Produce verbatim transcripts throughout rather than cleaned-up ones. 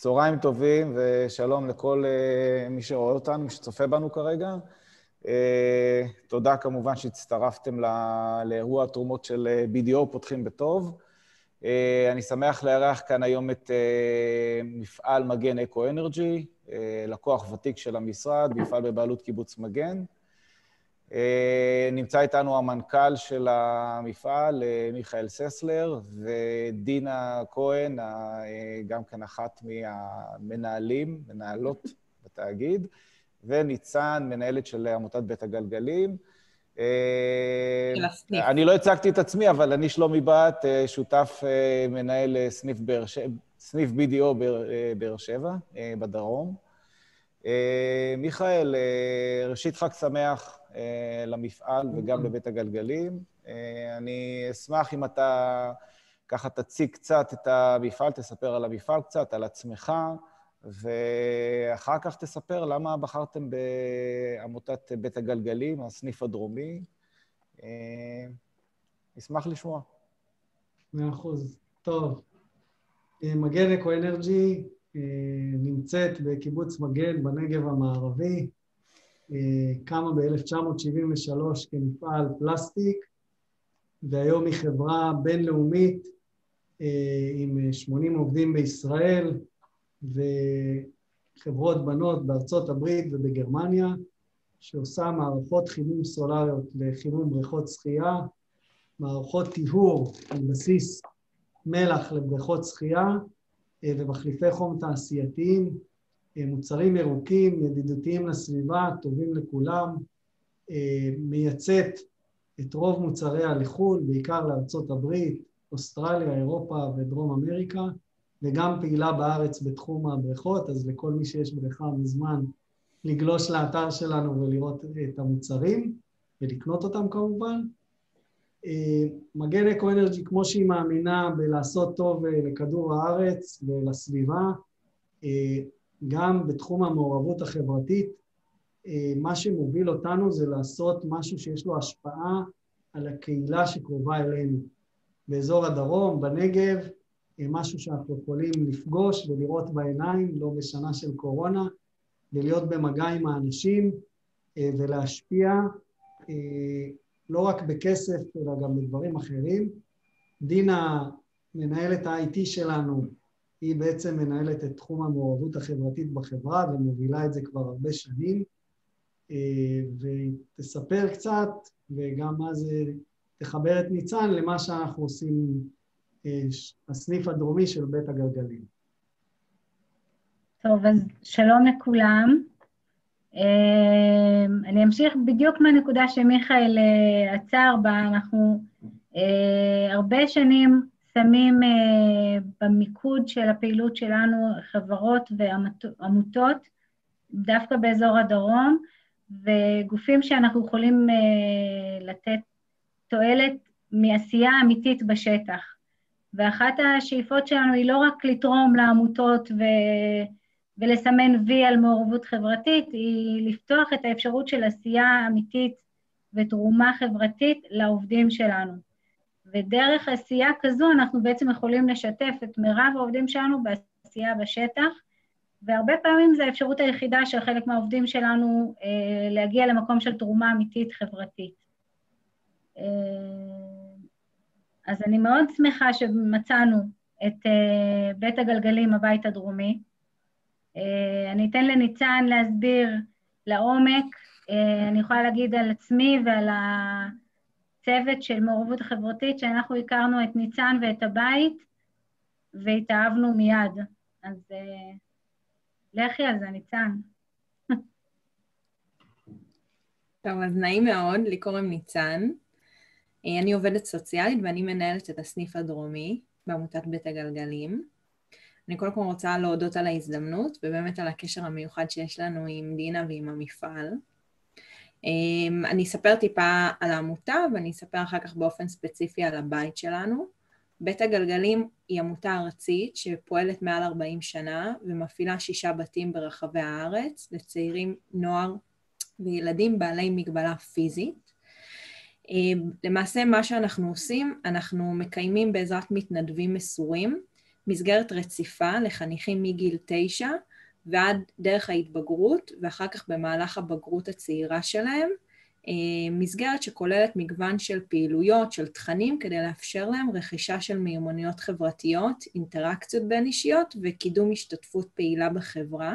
צהריים טובים ושלום לכל מי שרואה אותנו, מי שצופה בנו כרגע. תודה כמובן שהצטרפתם לאירוע התרומות של בי די או פותחים בטוב. אני שמח לארח כאן היום את מפעל מגן אקו אנרג'י, לקוח ותיק של המשרד, מפעל בבעלות קיבוץ מגן. נמצא איתנו המנכ"ל של המפעל, מיכאל ססלר, ודינה כהן, גם כן אחת מהמנהלים, מנהלות בתאגיד, וניצן, מנהלת של עמותת בית הגלגלים. אני לא הצגתי את עצמי, אבל אני שלומי בת, שותף מנהל סניף, סניף בי די או באר שבע, בדרום. מיכאל, ראשית חג שמח למפעל וגם לבית הגלגלים. אני אשמח אם אתה ככה תציג קצת את המפעל, תספר על המפעל קצת, על עצמך, ואחר כך תספר למה בחרתם בעמותת בית הגלגלים, הסניף הדרומי. אשמח לשמוע. מאה אחוז. טוב. מגן אקו אנרג'י נמצאת בקיבוץ מגן בנגב המערבי, קמה ב-אלף תשע מאות שבעים ושלוש כמפעל פלסטיק, והיום היא חברה בינלאומית עם שמונים עובדים בישראל, וחברות בנות בארצות הברית ובגרמניה, שעושה מערכות חימום סולריות לחימום בריכות שחייה, מערכות טיהור על בסיס מלח לבריכות שחייה, ומחליפי חום תעשייתיים, מוצרים ירוקים, ידידותיים לסביבה, טובים לכולם, מייצאת את רוב מוצריה לחו"ל, בעיקר לארצות הברית, אוסטרליה, אירופה ודרום אמריקה, וגם פעילה בארץ בתחום הבריכות, אז לכל מי שיש בריכה מזמן לגלוש לאתר שלנו ולראות את המוצרים, ולקנות אותם כמובן. מגן אקו אנרג'י, כמו שהיא מאמינה בלעשות טוב לכדור הארץ ולסביבה, גם בתחום המעורבות החברתית, מה שמוביל אותנו זה לעשות משהו שיש לו השפעה על הקהילה שקרובה אלינו. באזור הדרום, בנגב, משהו שאנחנו יכולים לפגוש ולראות בעיניים, לא בשנה של קורונה, ולהיות במגע עם האנשים ולהשפיע, לא רק בכסף, אלא גם בדברים אחרים. דינה, מנהלת ה-איי טי שלנו, היא בעצם מנהלת את תחום המעורבות החברתית בחברה, ומובילה את זה כבר הרבה שנים, ותספר קצת, וגם מה זה, תחבר את ניצן למה שאנחנו עושים, הסניף הדרומי של בית הגלגלים. טוב, אז שלום לכולם. אני אמשיך בדיוק מהנקודה שמיכאל עצר בה. אנחנו הרבה שנים שמים במיקוד של הפעילות שלנו חברות ועמותות, דווקא באזור הדרום, וגופים שאנחנו יכולים לתת תועלת מעשייה אמיתית בשטח. ואחת השאיפות שלנו היא לא רק לתרום לעמותות ו... ולסמן וי על מעורבות חברתית, היא לפתוח את האפשרות של עשייה אמיתית ותרומה חברתית לעובדים שלנו. ודרך עשייה כזו אנחנו בעצם יכולים לשתף את מירב העובדים שלנו בעשייה בשטח, והרבה פעמים זו האפשרות היחידה של חלק מהעובדים שלנו אה, להגיע למקום של תרומה אמיתית חברתית. אה, אז אני מאוד שמחה שמצאנו את אה, בית הגלגלים, הבית הדרומי. אני אתן לניצן להסביר לעומק, אני יכולה להגיד על עצמי ועל הצוות של מעורבות החברתית, שאנחנו הכרנו את ניצן ואת הבית, והתאהבנו מיד. אז לכי על זה, ניצן. טוב, אז נעים מאוד, לי קוראים ניצן. אני עובדת סוציאלית ואני מנהלת את הסניף הדרומי בעמותת בית הגלגלים. אני קודם כל רוצה להודות על ההזדמנות, ובאמת על הקשר המיוחד שיש לנו עם דינה ועם המפעל. אני אספר טיפה על העמותה, ואני אספר אחר כך באופן ספציפי על הבית שלנו. בית הגלגלים היא עמותה ארצית שפועלת מעל ארבעים שנה, ומפעילה שישה בתים ברחבי הארץ, לצעירים, נוער וילדים בעלי מגבלה פיזית. למעשה מה שאנחנו עושים, אנחנו מקיימים בעזרת מתנדבים מסורים, מסגרת רציפה לחניכים מגיל תשע ועד דרך ההתבגרות, ואחר כך במהלך הבגרות הצעירה שלהם, מסגרת שכוללת מגוון של פעילויות, של תכנים, כדי לאפשר להם רכישה של מיומנויות חברתיות, אינטראקציות בין אישיות וקידום השתתפות פעילה בחברה.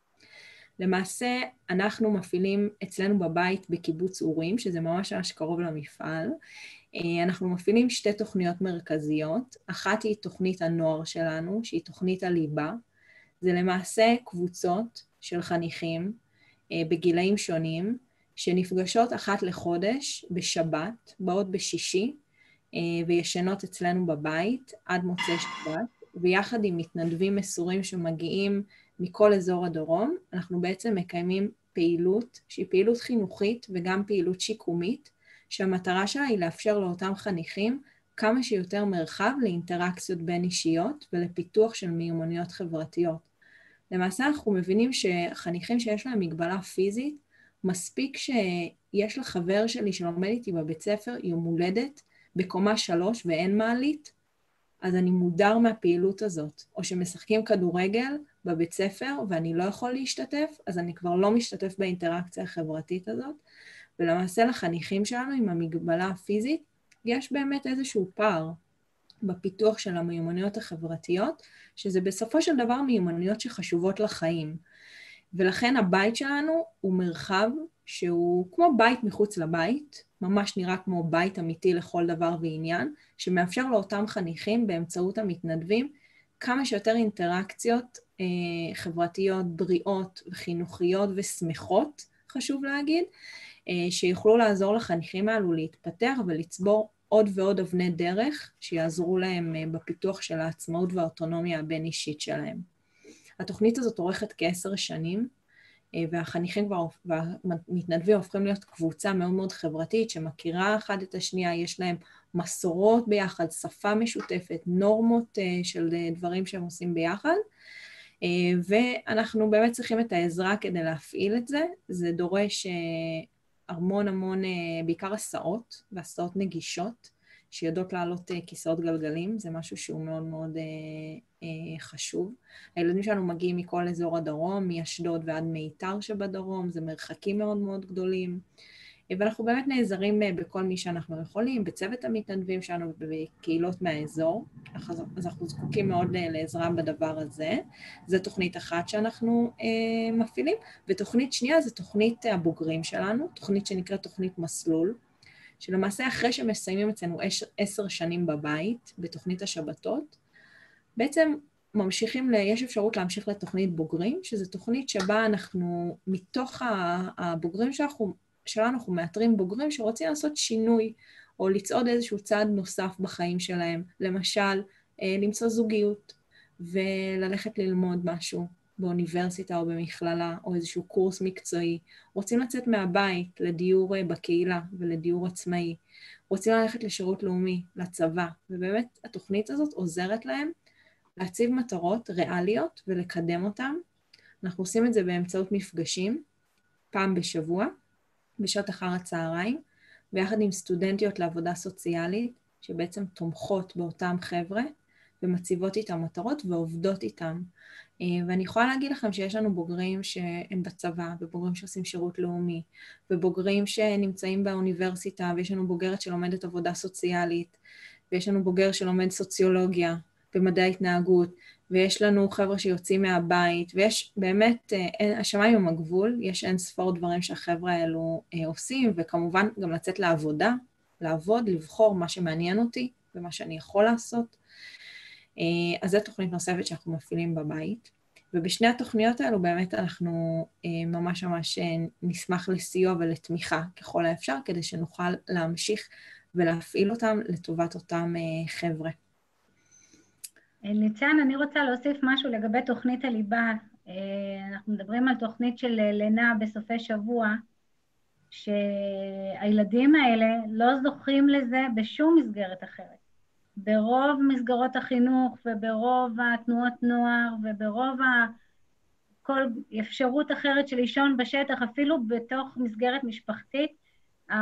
למעשה, אנחנו מפעילים אצלנו בבית בקיבוץ אורים, שזה ממש ממש קרוב למפעל. אנחנו מפעילים שתי תוכניות מרכזיות. אחת היא תוכנית הנוער שלנו, שהיא תוכנית הליבה. זה למעשה קבוצות של חניכים בגילאים שונים, שנפגשות אחת לחודש בשבת, באות בשישי, וישנות אצלנו בבית עד מוצאי שבת, ויחד עם מתנדבים מסורים שמגיעים מכל אזור הדרום, אנחנו בעצם מקיימים פעילות, שהיא פעילות חינוכית וגם פעילות שיקומית, שהמטרה שלה היא לאפשר לאותם חניכים כמה שיותר מרחב לאינטראקציות בין אישיות ולפיתוח של מיומנויות חברתיות. למעשה אנחנו מבינים שחניכים שיש להם מגבלה פיזית, מספיק שיש לחבר שלי שלומד איתי בבית ספר יום הולדת בקומה שלוש ואין מעלית, אז אני מודר מהפעילות הזאת. או שמשחקים כדורגל בבית ספר ואני לא יכול להשתתף, אז אני כבר לא משתתף באינטראקציה החברתית הזאת. ולמעשה לחניכים שלנו עם המגבלה הפיזית, יש באמת איזשהו פער בפיתוח של המיומנויות החברתיות, שזה בסופו של דבר מיומנויות שחשובות לחיים. ולכן הבית שלנו הוא מרחב שהוא כמו בית מחוץ לבית, ממש נראה כמו בית אמיתי לכל דבר ועניין, שמאפשר לאותם חניכים באמצעות המתנדבים כמה שיותר אינטראקציות אה, חברתיות, בריאות וחינוכיות ושמחות, חשוב להגיד, אה, שיוכלו לעזור לחניכים האלו להתפתח ולצבור עוד ועוד אבני דרך שיעזרו להם אה, בפיתוח של העצמאות והאוטונומיה הבין אישית שלהם. התוכנית הזאת אורכת כעשר שנים, והחניכים והמתנדבים הופכים להיות קבוצה מאוד מאוד חברתית, שמכירה אחד את השנייה, יש להם מסורות ביחד, שפה משותפת, נורמות של דברים שהם עושים ביחד, ואנחנו באמת צריכים את העזרה כדי להפעיל את זה. זה דורש המון המון, בעיקר הסעות, והסעות נגישות, שיודעות לעלות כיסאות גלגלים, זה משהו שהוא מאוד מאוד חשוב. הילדים שלנו מגיעים מכל אזור הדרום, מאשדוד ועד מיתר שבדרום, זה מרחקים מאוד מאוד גדולים, ואנחנו באמת נעזרים בכל מי שאנחנו יכולים, בצוות המתנדבים שלנו ובקהילות מהאזור, אז אנחנו זקוקים מאוד לעזרה בדבר הזה. זו תוכנית אחת שאנחנו מפעילים, ותוכנית שנייה זה תוכנית הבוגרים שלנו, תוכנית שנקראת תוכנית מסלול, שלמעשה אחרי שמסיימים אצלנו עשר שנים בבית, בתוכנית השבתות, בעצם ממשיכים, ל... יש אפשרות להמשיך לתוכנית בוגרים, שזו תוכנית שבה אנחנו, מתוך הבוגרים שאנחנו, שלנו, אנחנו מאתרים בוגרים שרוצים לעשות שינוי, או לצעוד איזשהו צעד נוסף בחיים שלהם, למשל, למצוא זוגיות, וללכת ללמוד משהו באוניברסיטה או במכללה, או איזשהו קורס מקצועי, רוצים לצאת מהבית לדיור בקהילה ולדיור עצמאי, רוצים ללכת לשירות לאומי, לצבא, ובאמת התוכנית הזאת עוזרת להם להציב מטרות ריאליות ולקדם אותם. אנחנו עושים את זה באמצעות מפגשים, פעם בשבוע, בשעות אחר הצהריים, ביחד עם סטודנטיות לעבודה סוציאלית, שבעצם תומכות באותם חבר'ה, ומציבות איתם מטרות ועובדות איתם. ואני יכולה להגיד לכם שיש לנו בוגרים שהם בצבא, ובוגרים שעושים שירות לאומי, ובוגרים שנמצאים באוניברסיטה, ויש לנו בוגרת שלומדת עבודה סוציאלית, ויש לנו בוגר שלומד סוציולוגיה ומדעי התנהגות, ויש לנו חבר'ה שיוצאים מהבית, ויש באמת, השמיים הם הגבול, יש אין ספור דברים שהחבר'ה האלו עושים, וכמובן גם לצאת לעבודה, לעבוד, לבחור מה שמעניין אותי, ומה שאני יכול לעשות. אז זו תוכנית נוספת שאנחנו מפעילים בבית, ובשני התוכניות האלו באמת אנחנו ממש ממש נשמח לסיוע ולתמיכה ככל האפשר, כדי שנוכל להמשיך ולהפעיל אותם לטובת אותם חבר'ה. ניצן, אני רוצה להוסיף משהו לגבי תוכנית הליבה. אנחנו מדברים על תוכנית של לינה בסופי שבוע, שהילדים האלה לא זוכים לזה בשום מסגרת אחרת. ברוב מסגרות החינוך וברוב התנועות נוער וברוב כל אפשרות אחרת של לישון בשטח, אפילו בתוך מסגרת משפחתית,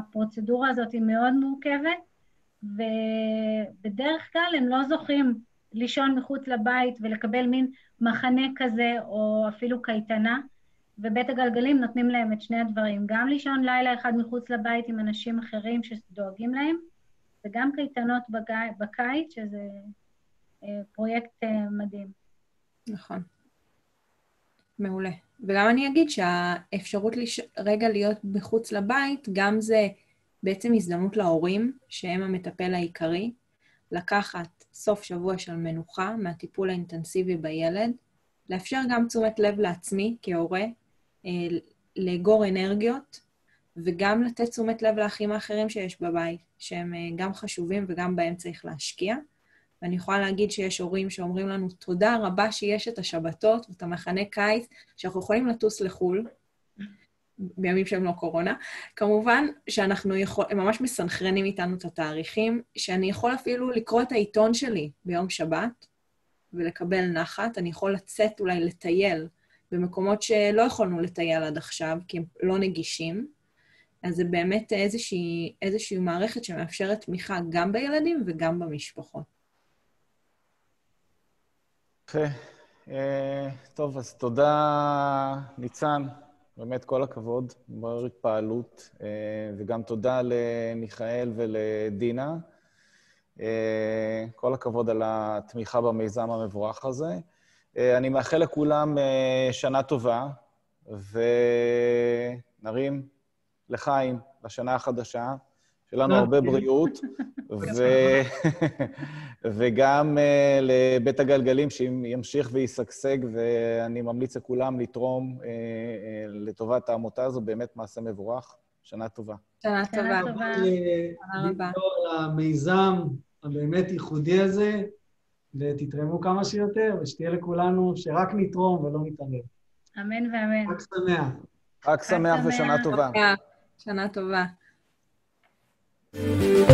הפרוצדורה הזאת היא מאוד מורכבת, ובדרך כלל הם לא זוכים לישון מחוץ לבית ולקבל מין מחנה כזה, או אפילו קייטנה, ובית הגלגלים נותנים להם את שני הדברים, גם לישון לילה אחד מחוץ לבית עם אנשים אחרים שדואגים להם, וגם קייטנות בקיץ, שזה פרויקט מדהים. נכון. מעולה. וגם אני אגיד שהאפשרות לש... רגע להיות בחוץ לבית, גם זה בעצם הזדמנות להורים, שהם המטפל העיקרי, לקחת סוף שבוע של מנוחה מהטיפול האינטנסיבי בילד, לאפשר גם תשומת לב לעצמי כהורה, לאגור אנרגיות, וגם לתת תשומת לב לאחים האחרים שיש בבית, שהם גם חשובים וגם בהם צריך להשקיע. ואני יכולה להגיד שיש הורים שאומרים לנו, תודה רבה שיש את השבתות ואת המחנה קיץ, שאנחנו יכולים לטוס לחול, בימים שהם לא קורונה. כמובן שאנחנו יכול, הם ממש מסנכרנים איתנו את התאריכים, שאני יכול אפילו לקרוא את העיתון שלי ביום שבת, ולקבל נחת. אני יכול לצאת אולי לטייל, במקומות שלא יכולנו לטייל עד עכשיו, כי הם לא נגישים. אז זה באמת איזושהי, איזושהי מערכת שמאפשרת תמיכה גם בילדים וגם במשפחות. יפה. טוב, אז תודה, ניצן. באמת כל הכבוד, מעורר התפעלות, וגם תודה למיכאל ולדינה. כל הכבוד על התמיכה במיזם המבורך הזה. אני מאחל לכולם שנה טובה, ונרים לחיים לשנה החדשה, שלנו הרבה בריאות, וגם לבית הגלגלים שימשיך ויסגשג, ואני ממליץ לכולם לתרום לטובת העמותה הזו, באמת מעשה מבורך. שנה טובה. שנה טובה. טובה. לתרום למיזם הבאמת ייחודי הזה, ותתרמו כמה שיותר, ושתהיה לכולנו שרק נתרום ולא נתערב. אמן ואמן. רק שמח. רק שמח ושנה טובה. שנה טובה.